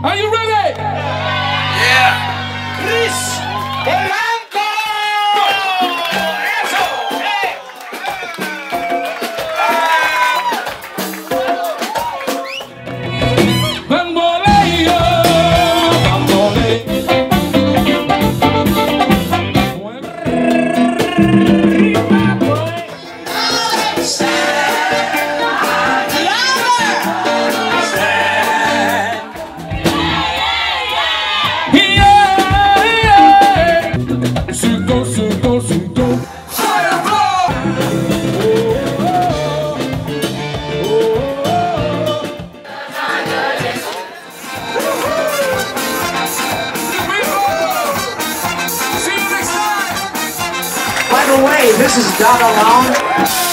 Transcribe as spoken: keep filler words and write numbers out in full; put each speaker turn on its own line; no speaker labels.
Are you ready?
Yeah. Chris Polanco. Eso. Hey.
Bamboleo, bamboleo.
By the way, this is Dada Long.